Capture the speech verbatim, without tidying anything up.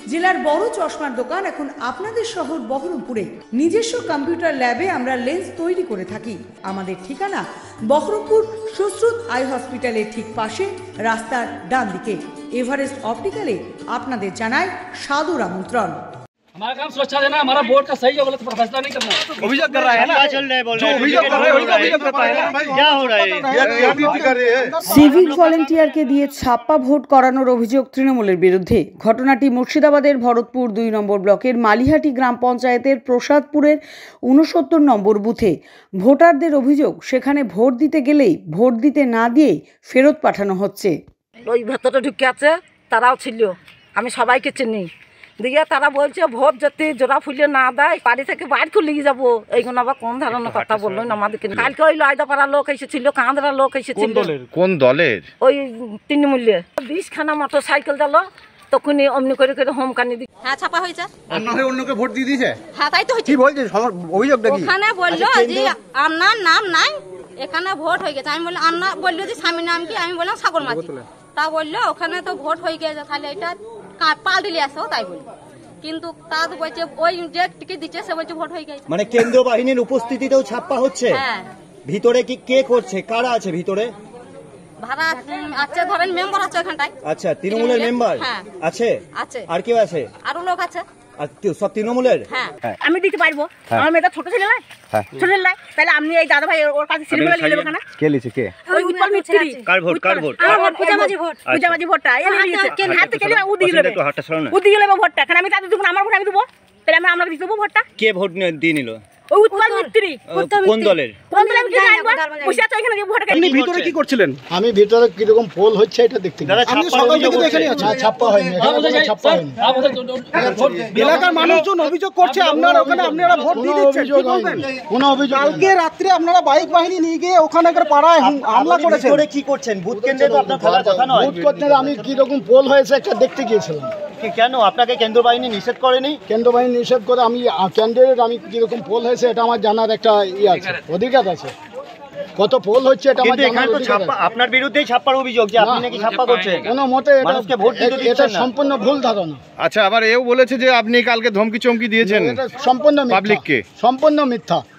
জেলার বড় চশমার দোকান এখন আপনাদের শহর বহরমপুরে। নিজস্ব কম্পিউটার ল্যাবে আমরা লেন্স তৈরি করে থাকি। আমাদের ঠিকানা বহরমপুর সুশ্রুত আই হসপিটালের ঠিক পাশে, রাস্তার ডান দিকে। এভারেস্ট অপটিক্যালে আপনাদের জানায় সাদর আমন্ত্রণ। हमारा काम सुरक्षा देना, हमारा बोर्ड का सही या गलत फैसला नहीं करना। अभियोग कर रहा है ना, चल रहा है, बोल रहा है, अभियोग कर रहा है, अभियोग करता है ना, क्या हो रहा है? সিভিক ভলেন্টিয়ারকে দিয়ে ছাপ্পা ভোট করানোর অভিযোগ তৃণমূলের বিরুদ্ধে। ঘটনাটি মুর্শিদাবাদের ভরতপুর দুই নম্বর ব্লকের মালিহাটি গ্রাম পঞ্চায়েতের প্রসাদপুরের উনসত্তর নম্বর বুথে। ভোটারদের অভিযোগ, সেখানে ভোট দিতে গেলেই ভোট দিতে না দিয়ে ফেরত পাঠানো হচ্ছে। ওই ভেতরে ঢুকে আছে, তারাও ছিল, আমি সবাইকে চিনি। দিয়ে তারা বলছে ভোট যদি জোড়া ফুলে না দেয় বাড়ি থেকে বাইরে খুলে যাবো। এইগুলো আবার কোন ধরনের কথা বললো না আমাদেরকে। কালকে ওই লয়দাপাড়া লোক এসেছিল, কাঁদরা লোক এসেছিল। কোন দলের? ওই তৃণমূল্যে বিশ খানা মোটর সাইকেল দিল, তখনই অমনি করে করে হোমকানি দি। হ্যাঁ, ছাপা হয়েছে। আপনারা অন্যকে ভোট দিয়ে দিয়েছে? হ্যাঁ, তাই তো হয়েছে। কি বলছে অভিযোগটা কি? ওখানে বললো যে আপনার নাম নাই, এখানে ভোট হয়ে গেছে। আমি বললাম আপনার, বললো যে স্বামীর নাম কি? আমি বললাম সাগর মাঝি। তা বললো ওখানে তো ভোট হয়ে গেছে, তাহলে এটা পাল্টে আসো, তাই বলি। কিন্তু তা তো বলছে ওই যে টিকিট দিচ্ছে সে বলছে ভোট হয়ে গেছে। মানে কেন্দ্র বাহিনীর উপস্থিতিতেও ছাপ্পা হচ্ছে। হ্যাঁ। ভিতরে কি কে করছে, কারা আছে ভিতরে? ভাড়া আছে, ধরেন মেম্বার আছে ওখানটায়। আচ্ছা, তৃণমূলের মেম্বার আছে? আছে। আর কেউ আছে? আরো লোক আছে। সব তৃণমূলের? হ্যাঁ। আমি দিতে পারবো, আমার মেয়েটা ছোট ছেলে নাই, ছোট ছেলে নাই, তাহলে আপনি এই দাদা ভাই ওর কাছে সিলেক্ট করে নিয়ে যাবেন না? কে লিখে? কে? ওই উৎপল মিস্ত্রি। কার ভোট? কার ভোট? আমার ভোট পূজামাঝি ভোট, পূজামাঝি ভোটটা এই দিয়েছে। হাতে কেলে ও দিয়ে নেবে, ও দিয়ে নেবে ভোটটা। কারণ আমি তাদের দেখুন আমার ভোট আমি দেবো, তাহলে আমি আমরা দিয়ে দেবো ভোটটা। কে ভোট দিয়ে নিল? ওই উৎপল মিস্ত্রি। কোন দলের? কোন দলের আমি জানবো, বসে আছে এখানে ভোট। আপনি ভিতরে কি করছিলেন? আমি ভিতরে কি রকম পোল হচ্ছে এটা দেখতে গেছি। আমি সকাল থেকে এখানে আছি। না, ছাপ্পা হয়নি, এখানে ছাপ্পা হয়নি। এলাকার মানুষজন অভিযোগ করছে আপনারা ওখানে আপনারা ভোট দিয়ে দিচ্ছেন, কি বলবেন? কোনো অভিযোগ নেই। কালকে রাত্রে আপনারা বাইক বাহিনী নিয়ে গিয়ে ওখানে একটা পাড়ায় হামলা করেছেন। ভিতরে কি করছেন? বুথ কেন্দ্রে তো আপনার থাকার কথা নয়। বুথ করতে আমি কি রকম পোল হয়েছে একটা দেখতে গিয়েছিলাম। কেন আপনাকে কেন্দ্র বাহিনী নিষেধ করেনি? কেন্দ্র বাহিনী নিষেধ করে আমি ক্যান্ডিডেট, আমি কিরকম পোল হয়েছে এটা আমার জানার একটা ইয়ে আছে, অধিকার আছে। কত পোল হচ্ছে এটা আমার জানার অধিকার আছে। আপনার বিরুদ্ধেই ছাপ্পার অভিযোগ যে আপনি নাকি ছাপ্পা করছেন। কোনো মতে মানুষকে ভোট দিতে দিচ্ছেন এটা না। সম্পূর্ণ ভুল ধারণা। আচ্ছা, আবার এও বলেছে যে আপনি কালকে ধমকি চমকি দিয়েছেন এটা সম্পূর্ণ মিথ্যা, পাবলিককে। সম্পূর্ণ মিথ্যা।